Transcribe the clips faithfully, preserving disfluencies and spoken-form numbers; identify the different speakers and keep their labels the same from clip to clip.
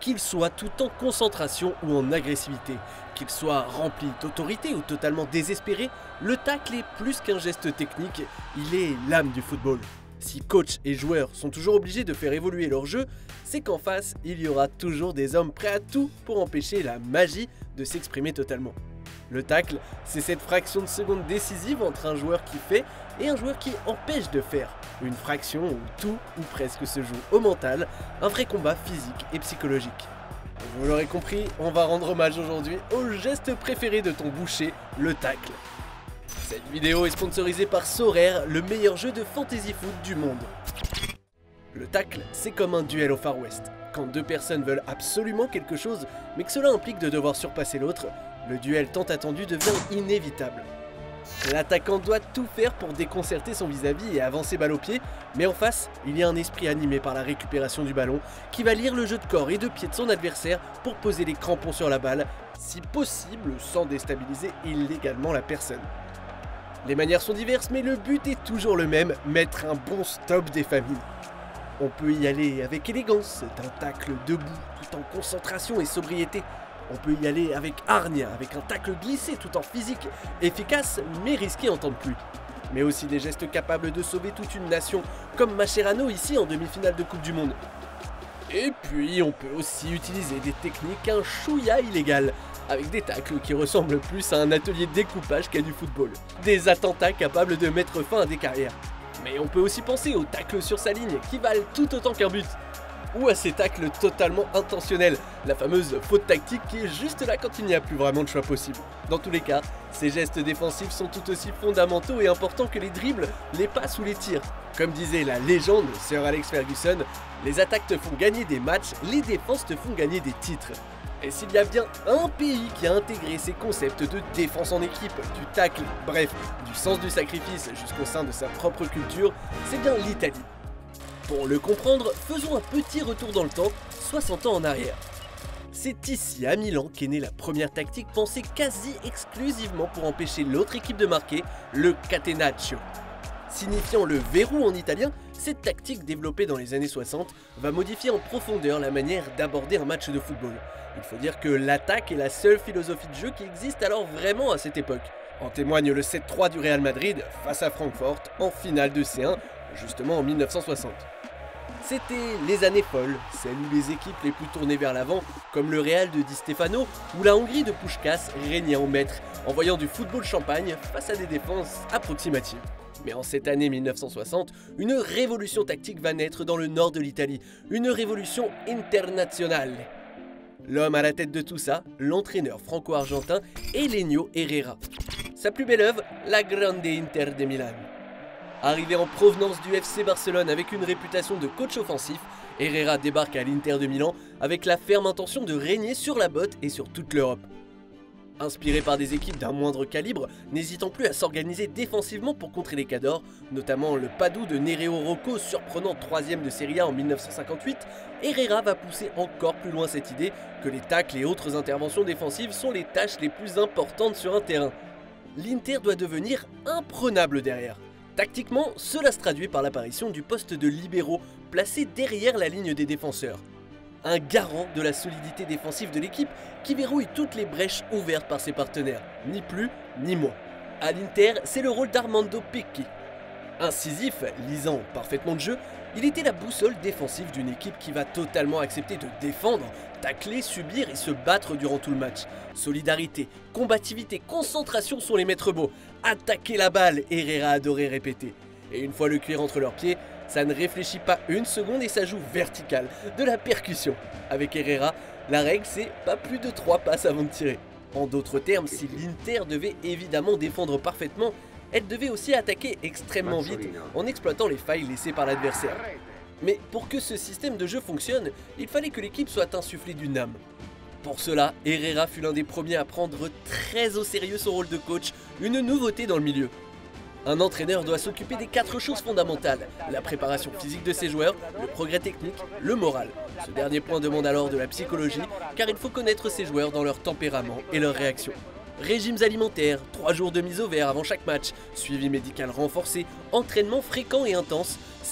Speaker 1: qu'il soit tout en concentration ou en agressivité, qu'il soit rempli d'autorité ou totalement désespéré, le tacle est plus qu'un geste technique, il est l'âme du football. Si coach et joueurs sont toujours obligés de faire évoluer leur jeu, c'est qu'en face, il y aura toujours des hommes prêts à tout pour empêcher la magie de s'exprimer totalement. Le tacle, c'est cette fraction de seconde décisive entre un joueur qui fait et un joueur qui empêche de faire. Une fraction où tout ou presque se joue au mental, un vrai combat physique et psychologique. Vous l'aurez compris, on va rendre hommage aujourd'hui au geste préféré de ton boucher, le tacle. Cette vidéo est sponsorisée par Sorare, le meilleur jeu de fantasy foot du monde. Le tacle, c'est comme un duel au Far West. Quand deux personnes veulent absolument quelque chose, mais que cela implique de devoir surpasser l'autre, le duel tant attendu devient inévitable. L'attaquant doit tout faire pour déconcerter son vis-à-vis et avancer balle au pied, mais en face, il y a un esprit animé par la récupération du ballon qui va lire le jeu de corps et de pied de son adversaire pour poser les crampons sur la balle, si possible sans déstabiliser illégalement la personne. Les manières sont diverses, mais le but est toujours le même, mettre un bon stop des familles. On peut y aller avec élégance, d'un tacle debout, tout en concentration et sobriété. On peut y aller avec hargne, avec un tacle glissé tout en physique, efficace mais risqué en temps de pluie. Mais aussi des gestes capables de sauver toute une nation, comme Mascherano ici en demi-finale de Coupe du Monde. Et puis on peut aussi utiliser des techniques un chouïa illégales, avec des tacles qui ressemblent plus à un atelier de découpage qu'à du football. Des attentats capables de mettre fin à des carrières. Mais on peut aussi penser aux tacles sur sa ligne, qui valent tout autant qu'un but. Ou à ces tacles totalement intentionnels, la fameuse faute tactique qui est juste là quand il n'y a plus vraiment de choix possible. Dans tous les cas, ces gestes défensifs sont tout aussi fondamentaux et importants que les dribbles, les passes ou les tirs. Comme disait la légende Sir Alex Ferguson, les attaques te font gagner des matchs, les défenses te font gagner des titres. Et s'il y a bien un pays qui a intégré ces concepts de défense en équipe, du tacle, bref, du sens du sacrifice jusqu'au sein de sa propre culture, c'est bien l'Italie. Pour le comprendre, faisons un petit retour dans le temps, soixante ans en arrière. C'est ici, à Milan, qu'est née la première tactique pensée quasi exclusivement pour empêcher l'autre équipe de marquer, le catenaccio. Signifiant le verrou en italien, cette tactique développée dans les années soixante va modifier en profondeur la manière d'aborder un match de football. Il faut dire que l'attaque est la seule philosophie de jeu qui existe alors vraiment à cette époque. En témoigne le sept trois du Real Madrid face à Francfort en finale de C un, justement en mille neuf cent soixante. C'était les années folles, celles où les équipes les plus tournées vers l'avant, comme le Real de Di Stefano ou la Hongrie de Puskás, régnaient en maître, envoyant du football champagne face à des défenses approximatives. Mais en cette année mille neuf cent soixante, une révolution tactique va naître dans le nord de l'Italie, une révolution internationale. L'homme à la tête de tout ça, l'entraîneur franco-argentin Helenio Herrera. Sa plus belle œuvre, la Grande Inter de Milan. Arrivé en provenance du F C Barcelone avec une réputation de coach offensif, Herrera débarque à l'Inter de Milan avec la ferme intention de régner sur la botte et sur toute l'Europe. Inspiré par des équipes d'un moindre calibre, n'hésitant plus à s'organiser défensivement pour contrer les cadors, notamment le Padoue de Nereo Rocco surprenant troisième de Serie A en mille neuf cent cinquante-huit, Herrera va pousser encore plus loin cette idée que les tacles et autres interventions défensives sont les tâches les plus importantes sur un terrain. L'Inter doit devenir imprenable derrière. Tactiquement, cela se traduit par l'apparition du poste de libéraux placé derrière la ligne des défenseurs. Un garant de la solidité défensive de l'équipe qui verrouille toutes les brèches ouvertes par ses partenaires, ni plus ni moins. À l'Inter, c'est le rôle d'Armando Pecchi. Incisif, lisant parfaitement le jeu, il était la boussole défensive d'une équipe qui va totalement accepter de défendre, tacler, subir et se battre durant tout le match. Solidarité, combativité, concentration sont les maîtres mots. Attaquer la balle, Herrera adorait répéter. Et une fois le cuir entre leurs pieds, ça ne réfléchit pas une seconde et ça joue vertical, de la percussion. Avec Herrera, la règle c'est pas plus de trois passes avant de tirer. En d'autres termes, si l'Inter devait évidemment défendre parfaitement, elle devait aussi attaquer extrêmement vite en exploitant les failles laissées par l'adversaire. Mais pour que ce système de jeu fonctionne, il fallait que l'équipe soit insufflée d'une âme. Pour cela, Herrera fut l'un des premiers à prendre très au sérieux son rôle de coach, une nouveauté dans le milieu. Un entraîneur doit s'occuper des quatre choses fondamentales, la préparation physique de ses joueurs, le progrès technique, le moral. Ce dernier point demande alors de la psychologie, car il faut connaître ses joueurs dans leur tempérament et leurs réactions. Régimes alimentaires, trois jours de mise au vert avant chaque match, suivi médical renforcé, entraînement fréquent et intense,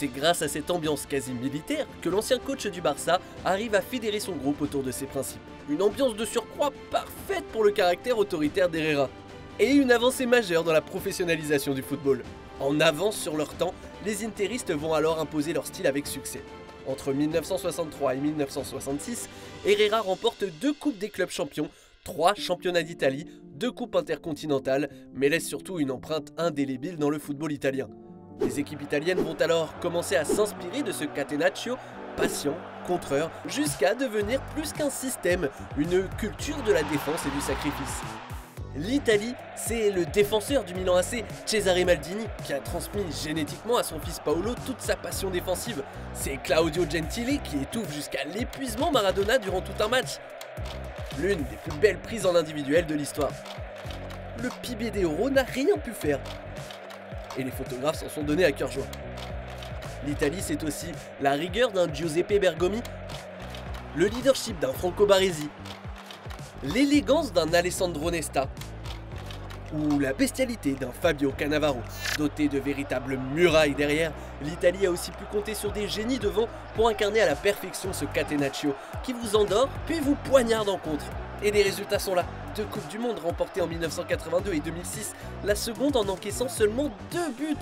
Speaker 1: c'est grâce à cette ambiance quasi militaire que l'ancien coach du Barça arrive à fédérer son groupe autour de ses principes. Une ambiance de surcroît parfaite pour le caractère autoritaire d'Herrera. Et une avancée majeure dans la professionnalisation du football. En avance sur leur temps, les interistes vont alors imposer leur style avec succès. Entre mille neuf cent soixante-trois et mille neuf cent soixante-six, Herrera remporte deux coupes des clubs champions, trois championnats d'Italie, deux coupes intercontinentales, mais laisse surtout une empreinte indélébile dans le football italien. Les équipes italiennes vont alors commencer à s'inspirer de ce catenaccio, patient, contreur, jusqu'à devenir plus qu'un système, une culture de la défense et du sacrifice. L'Italie, c'est le défenseur du Milan A C, Cesare Maldini, qui a transmis génétiquement à son fils Paolo toute sa passion défensive. C'est Claudio Gentili qui étouffe jusqu'à l'épuisement Maradona durant tout un match. L'une des plus belles prises en individuel de l'histoire. Le Pibe de Oro n'a rien pu faire. Et les photographes s'en sont donnés à cœur joie. L'Italie, c'est aussi la rigueur d'un Giuseppe Bergomi, le leadership d'un Franco Baresi, l'élégance d'un Alessandro Nesta ou la bestialité d'un Fabio Cannavaro. Doté de véritables murailles derrière, l'Italie a aussi pu compter sur des génies devant pour incarner à la perfection ce catenaccio qui vous endort puis vous poignarde en contre. Et les résultats sont là. Deux Coupes du Monde remportées en mille neuf cent quatre-vingt-deux et deux mille six, la seconde en encaissant seulement deux buts.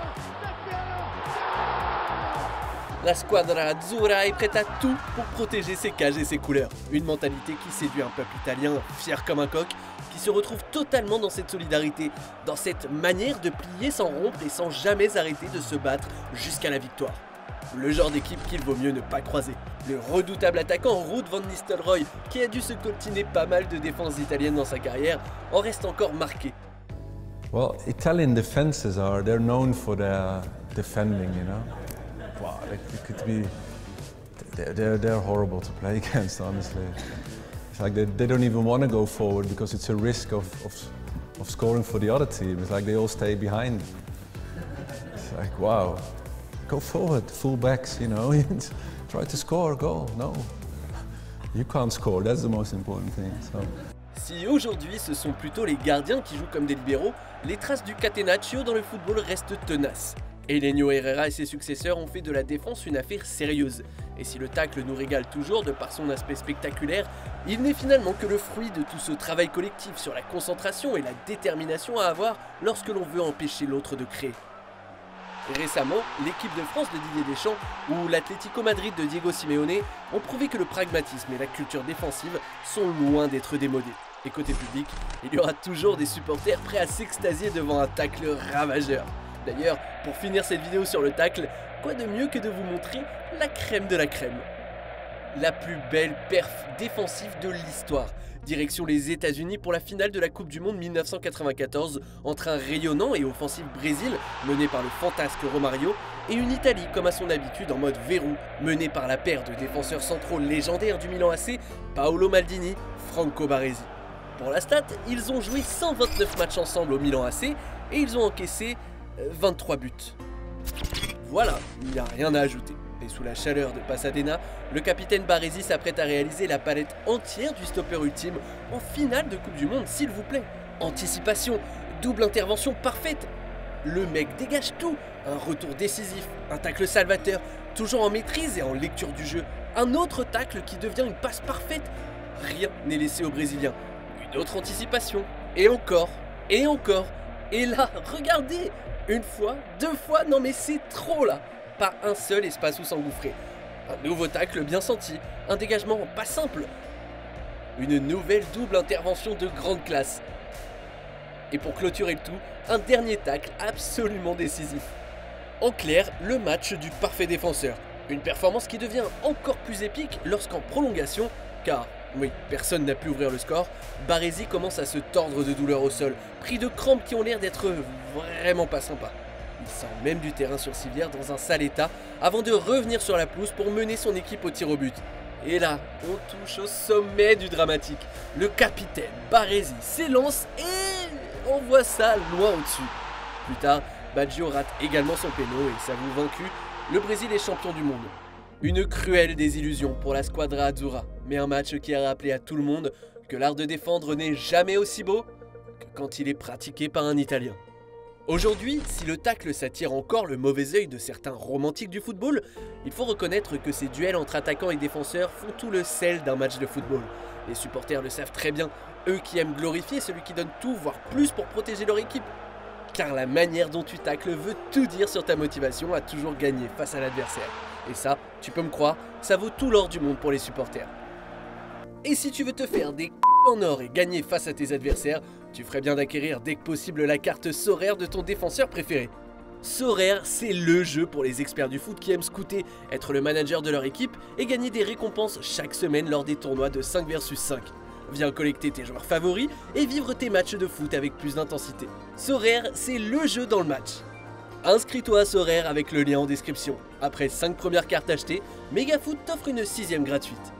Speaker 1: La squadra azzurra est prête à tout pour protéger ses cages et ses couleurs. Une mentalité qui séduit un peuple italien fier comme un coq, qui se retrouve totalement dans cette solidarité, dans cette manière de plier sans rompre et sans jamais arrêter de se battre jusqu'à la victoire. Le genre d'équipe qu'il vaut mieux ne pas croiser. Le redoutable attaquant Ruud van Nistelrooy, qui a dû se coltiner pas mal de défenses italiennes dans sa carrière, en reste encore marqué.
Speaker 2: Well, Italian defenses are, they're known for their defending, you know. Wow, it, it could be, they're, they're horrible to play against, honestly. It's like they, they don't even want to go forward because it's a risk of, of, of scoring for the other team. It's like they all stay behind. It's like, wow, go forward, full backs, you know, try to score a goal. No, you can't score, that's the most important thing. So.
Speaker 1: Si aujourd'hui ce sont plutôt les gardiens qui jouent comme des libéraux, les traces du catenaccio dans le football restent tenaces. Helenio Herrera et ses successeurs ont fait de la défense une affaire sérieuse. Et si le tacle nous régale toujours de par son aspect spectaculaire, il n'est finalement que le fruit de tout ce travail collectif sur la concentration et la détermination à avoir lorsque l'on veut empêcher l'autre de créer. Récemment, l'équipe de France de Didier Deschamps ou l'Atlético Madrid de Diego Simeone ont prouvé que le pragmatisme et la culture défensive sont loin d'être démodés. Et côté public, il y aura toujours des supporters prêts à s'extasier devant un tacle ravageur. D'ailleurs, pour finir cette vidéo sur le tacle, quoi de mieux que de vous montrer la crème de la crème. La plus belle perf défensive de l'histoire. Direction les États-Unis pour la finale de la Coupe du Monde mille neuf cent quatre-vingt-quatorze entre un rayonnant et offensif Brésil mené par le fantasque Romario et une Italie comme à son habitude en mode verrou menée par la paire de défenseurs centraux légendaires du Milan A C, Paolo Maldini, Franco Baresi. Pour la stat, ils ont joué cent vingt-neuf matchs ensemble au Milan A C et ils ont encaissé vingt-trois buts. Voilà, il n'y a rien à ajouter. Et sous la chaleur de Pasadena, le capitaine Baresi s'apprête à réaliser la palette entière du stopper ultime en finale de Coupe du Monde, s'il vous plaît. Anticipation, double intervention parfaite. Le mec dégage tout. Un retour décisif, un tacle salvateur, toujours en maîtrise et en lecture du jeu. Un autre tacle qui devient une passe parfaite. Rien n'est laissé aux Brésiliens. Une autre anticipation. Et encore, et encore. Et là, regardez, une fois, deux fois, non mais c'est trop là. Pas un seul espace où s'engouffrer. Un nouveau tacle bien senti, un dégagement pas simple. Une nouvelle double intervention de grande classe. Et pour clôturer le tout, un dernier tacle absolument décisif. En clair, le match du parfait défenseur. Une performance qui devient encore plus épique lorsqu'en prolongation, car, oui, personne n'a pu ouvrir le score, Baresi commence à se tordre de douleur au sol, pris de crampes qui ont l'air d'être vraiment pas sympas. Il sort même du terrain sur civière dans un sale état avant de revenir sur la pelouse pour mener son équipe au tir au but. Et là, on touche au sommet du dramatique. Le capitaine Baresi s'élance et on voit ça loin au-dessus. Plus tard, Baggio rate également son péno et s'avoue vaincu. Le Brésil est champion du monde. Une cruelle désillusion pour la squadra azzurra, mais un match qui a rappelé à tout le monde que l'art de défendre n'est jamais aussi beau que quand il est pratiqué par un Italien. Aujourd'hui, si le tacle s'attire encore le mauvais œil de certains romantiques du football, il faut reconnaître que ces duels entre attaquants et défenseurs font tout le sel d'un match de football. Les supporters le savent très bien, eux qui aiment glorifier celui qui donne tout, voire plus pour protéger leur équipe. Car la manière dont tu tacles veut tout dire sur ta motivation à toujours gagner face à l'adversaire. Et ça, tu peux me croire, ça vaut tout l'or du monde pour les supporters. Et si tu veux te faire des en or et gagner face à tes adversaires, tu ferais bien d'acquérir dès que possible la carte Sorare de ton défenseur préféré. Sorare, c'est le jeu pour les experts du foot qui aiment scouter, être le manager de leur équipe et gagner des récompenses chaque semaine lors des tournois de cinq versus cinq. Viens collecter tes joueurs favoris et vivre tes matchs de foot avec plus d'intensité. Sorare, c'est le jeu dans le match. Inscris-toi à Sorare avec le lien en description. Après cinq premières cartes achetées, Megafoot t'offre une sixième gratuite.